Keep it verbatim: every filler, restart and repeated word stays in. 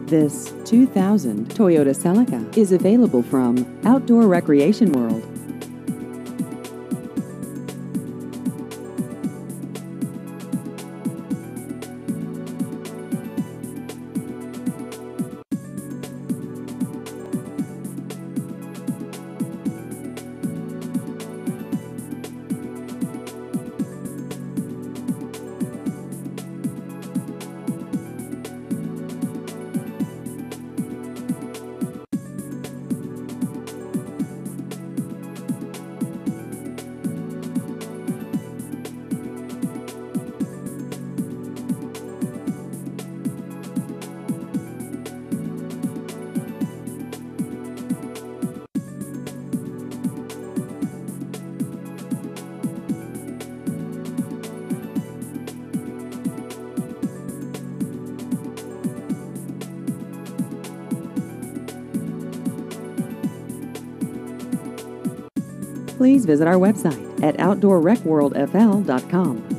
This two thousand Toyota Celica is available from Outdoor Recreation World. Please visit our website at outdoor rec world f l dot com.